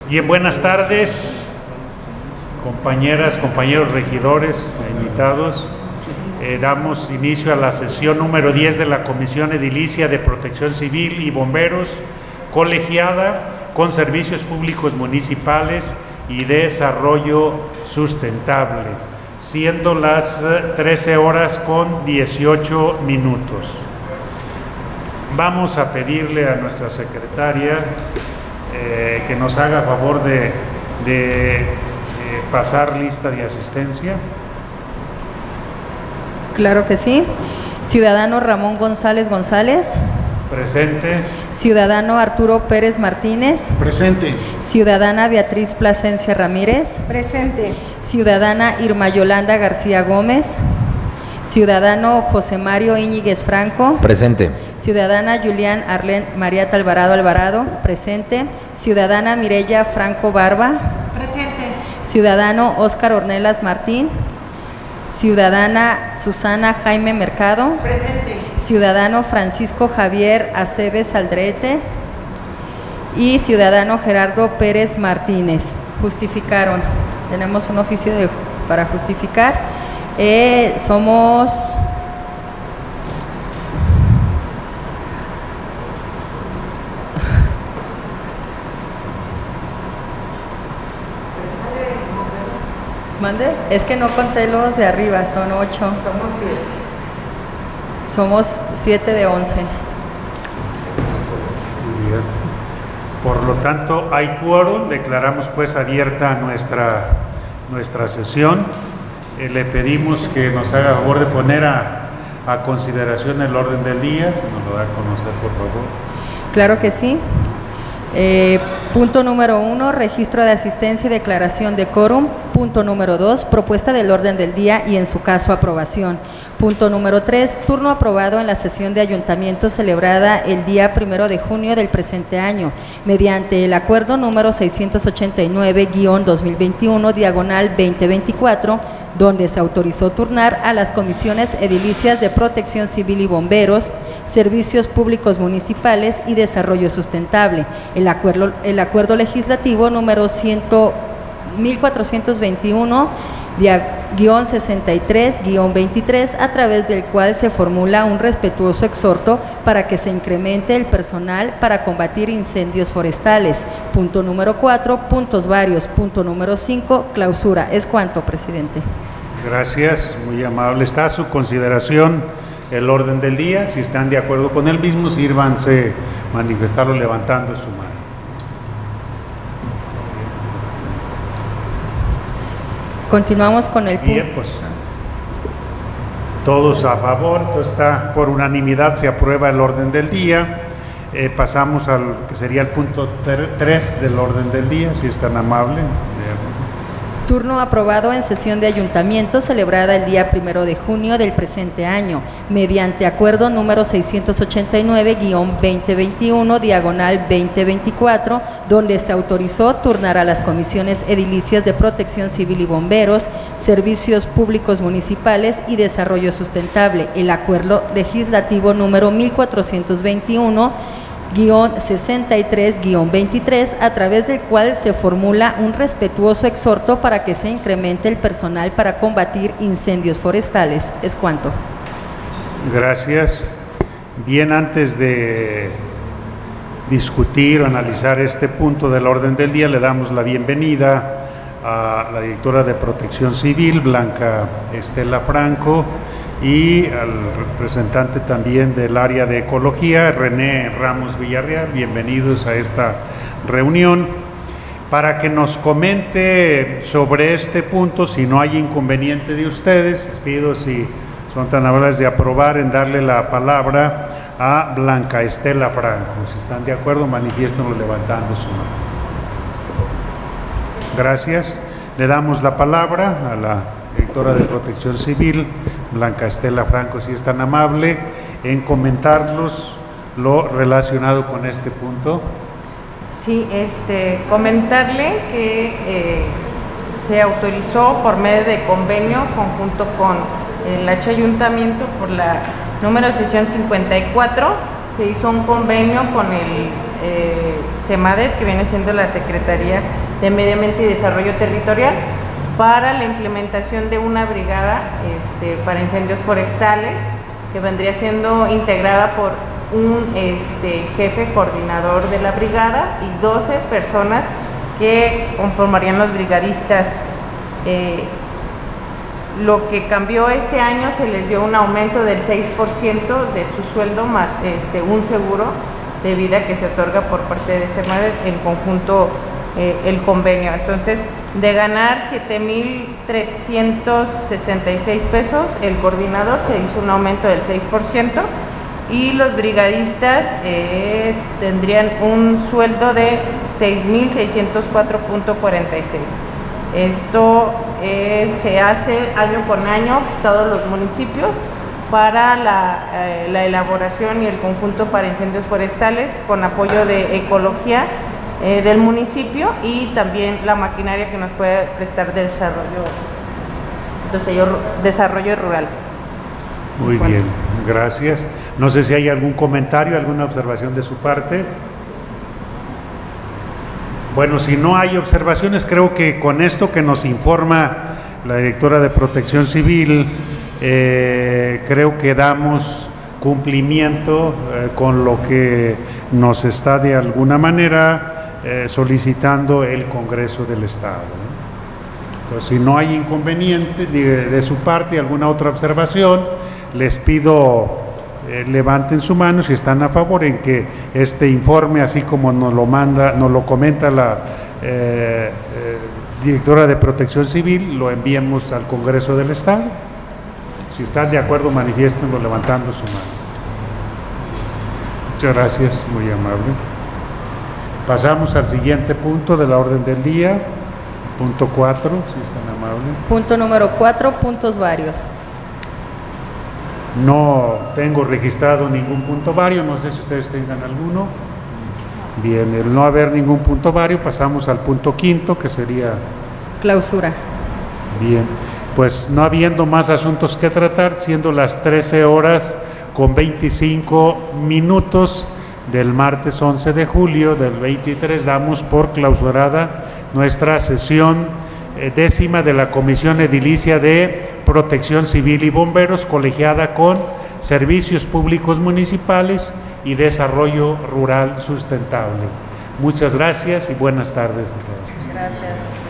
Bien, buenas tardes, compañeras, compañeros regidores e invitados. Damos inicio a la sesión número 10 de la Comisión Edilicia de Protección Civil y Bomberos, colegiada con Servicios Públicos Municipales y Desarrollo Sustentable, siendo las 13 horas con 18 minutos. Vamos a pedirle a nuestra secretaria que nos haga favor de pasar lista de asistencia. Claro que sí. Ciudadano Ramón González González. Presente. Ciudadano Arturo Pérez Martínez. Presente. Ciudadana Beatriz Plasencia Ramírez. Presente. Ciudadana Irma Yolanda García Gómez. Ciudadano José Mario Íñiguez Franco. Presente. Ciudadana Julián Arlén Mariata Alvarado. Presente. Ciudadana Mireya Franco Barba. Presente. Ciudadano Óscar Ornelas Martín. Ciudadana Susana Jaime Mercado. Presente. Ciudadano Francisco Javier Aceves Aldrete. Y ciudadano Gerardo Pérez Martínez. Justificaron. Tenemos un oficio para justificar. Somos ¿Mande? Es que no conté los de arriba, son 8. Somos 7 de 11. Muy bien. Por lo tanto, hay quórum. Declaramos pues abierta nuestra sesión. Le pedimos que nos haga favor de poner a consideración el orden del día, si nos lo da a conocer, por favor. Claro que sí. Punto número 1, registro de asistencia y declaración de quórum. Punto número 2, propuesta del orden del día y en su caso aprobación. Punto número 3, turno aprobado en la sesión de ayuntamiento celebrada el día 1 de junio del presente año, mediante el acuerdo número 689-2021, diagonal 2024, donde se autorizó turnar a las comisiones edilicias de Protección Civil y Bomberos, Servicios Públicos Municipales y Desarrollo Sustentable, el acuerdo legislativo número 1421-63-23, a través del cual se formula un respetuoso exhorto para que se incremente el personal para combatir incendios forestales. Punto número 4, puntos varios. Punto número 5, clausura. Es cuanto, presidente. Gracias, muy amable. Está a su consideración el orden del día. Si están de acuerdo con el mismo, sírvanse manifestarlo levantando su mano. Continuamos con el punto. Bien, pues todos a favor, entonces está por unanimidad, se aprueba el orden del día. Pasamos al que sería el punto 3 del orden del día, si es tan amable. Turno aprobado en sesión de ayuntamiento celebrada el día 1 de junio del presente año, mediante acuerdo número 689-2021, diagonal 2024, donde se autorizó turnar a las comisiones edilicias de Protección Civil y Bomberos, Servicios Públicos Municipales y Desarrollo Sustentable, el acuerdo legislativo número 1421-63-23, a través del cual se formula un respetuoso exhorto para que se incremente el personal para combatir incendios forestales. Es cuanto. Gracias. Bien, antes de discutir o analizar este punto del orden del día, le damos la bienvenida a la directora de Protección Civil, Blanca Estela Franco, y al representante también del área de Ecología, René Ramos Villarreal. Bienvenidos a esta reunión para que nos comente sobre este punto. Si no hay inconveniente de ustedes, les pido, si son tan amables de aprobar, en darle la palabra a Blanca Estela Franco. Si están de acuerdo, manifiéstenlo levantando su mano. Gracias. Le damos la palabra a la directora de Protección Civil, Blanca Estela Franco, si es tan amable, en comentarlos lo relacionado con este punto. Sí, comentarle que se autorizó por medio de convenio conjunto con el H Ayuntamiento por la número de sesión 54, se hizo un convenio con el SEMADET, que viene siendo la Secretaría de Medio Ambiente y Desarrollo Territorial, para la implementación de una brigada para incendios forestales, que vendría siendo integrada por un jefe coordinador de la brigada y 12 personas que conformarían los brigadistas. Lo que cambió este año, se les dio un aumento del 6% de su sueldo más un seguro de vida que se otorga por parte de SEMADET, en conjunto el convenio. Entonces, de ganar 7,366 pesos, el coordinador se hizo un aumento del 6% y los brigadistas tendrían un sueldo de 6,604.46. Esto se hace año con año, todos los municipios, para la elaboración y el conjunto para incendios forestales, con apoyo de ecología del municipio y también la maquinaria que nos puede prestar desarrollo rural. Muy bien, gracias. No sé si hay algún comentario, alguna observación de su parte. Bueno, si no hay observaciones, creo que con esto que nos informa la directora de Protección Civil, creo que damos cumplimiento con lo que nos está de alguna manera solicitando el Congreso del Estado, ¿no? Entonces, si no hay inconveniente de su parte, alguna otra observación, les pido levanten su mano si están a favor en que este informe, así como nos lo comenta la directora de Protección Civil, lo enviemos al Congreso del Estado. Si están de acuerdo, manifiéstenlo levantando su mano. Muchas gracias, muy amable. Pasamos al siguiente punto de la orden del día, punto 4, si están amables. Punto número 4, puntos varios. No tengo registrado ningún punto vario, no sé si ustedes tengan alguno. Bien, el no haber ningún punto vario, pasamos al punto 5, que sería clausura. Bien, pues no habiendo más asuntos que tratar, siendo las 13:25 del martes 11 de julio del 23, damos por clausurada nuestra sesión décima de la Comisión Edilicia de Protección Civil y Bomberos, colegiada con Servicios Públicos Municipales y Desarrollo Rural Sustentable. Muchas gracias y buenas tardes. Gracias.